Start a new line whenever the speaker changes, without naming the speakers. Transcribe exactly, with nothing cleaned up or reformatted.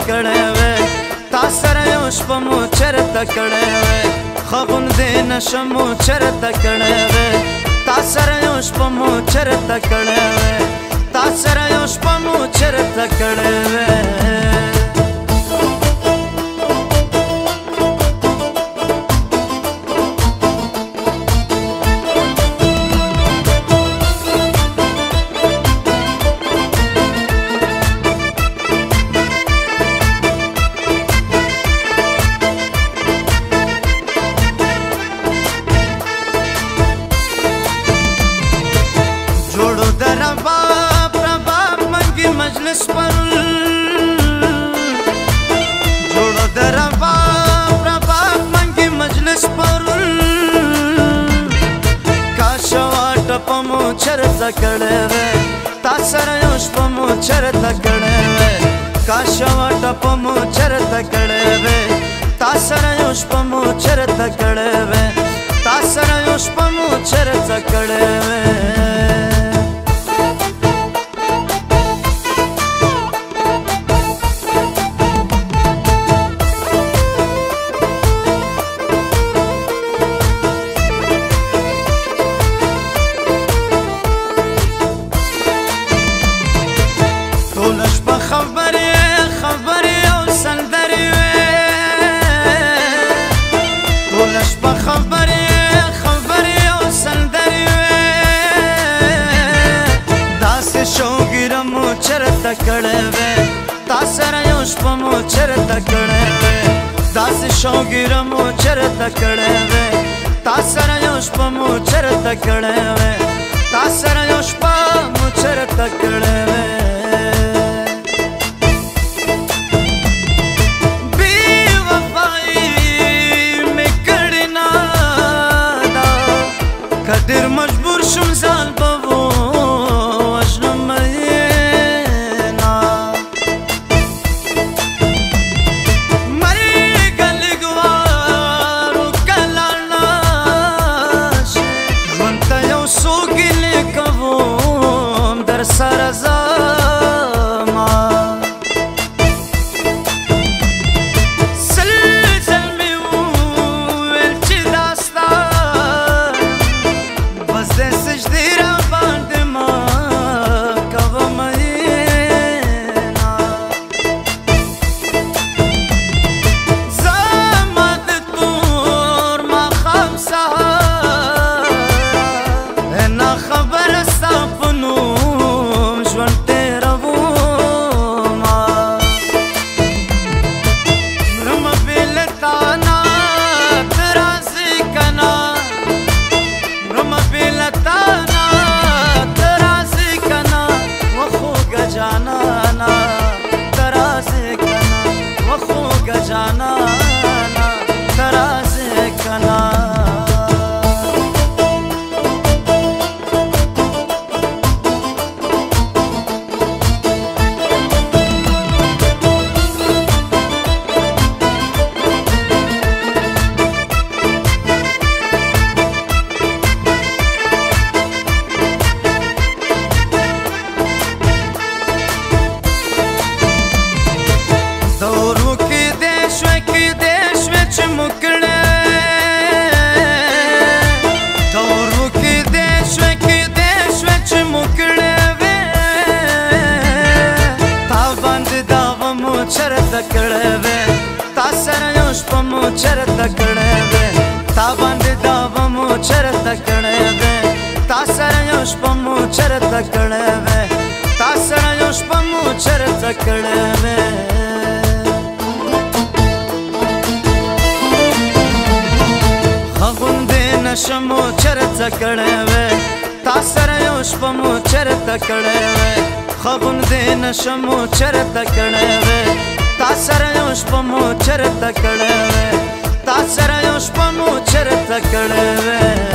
کړې وې تا سره یو شپه مو چرته کړې وې خغون دې نشمو چرته کړې وې تا سره یو شپه مو چرته کړې وې تا سره یو شپه مو چرته کړې وې مجلس پرل جوړ دروا پربا منګي مجلس پرل کاشواټ پمو چرته کړه وې تا سره یو شپه مو چرته کړه وې کاشواټ پمو چرته کړه وې تا سره یو شپه مو چرته کړه وې تا سره یو شپه مو چرته کړه وې خبرې خبرې او سندرې وې ټول شپه خبرې خبرې او سندرې وې داسې شوګیره مو چرته کړې وې تا سره یو شپه مو چرته کړې وې داسې شوګیره مو چرته کړې وې تا سره یو شپه مو چرته کړې وې تا سره یو شپه مو چرته کړې وې ډېر مجبور شوم ځان به ووژنم مینا مرګه لږ وارو کله نشي ژوند ته یو څو ګیلې کوم در سره زما जाना ना तराज़े कना چرته کړه وې تا سره یو شپه مو چرته کړه وې تا باندې دا مو چرته کړه وې تا سره یو شپه مو چرته کړه وې تا سره یو شپه مو چرته کړه وې خغون دې نشمو چرته کړه وې تا سره یو شپه مو چرته کړه وې خغون دې نشمو چرته کړه وې تا سره یو شپه مو چرته کړه وې تا سره یو شپه مو چرته کړه وې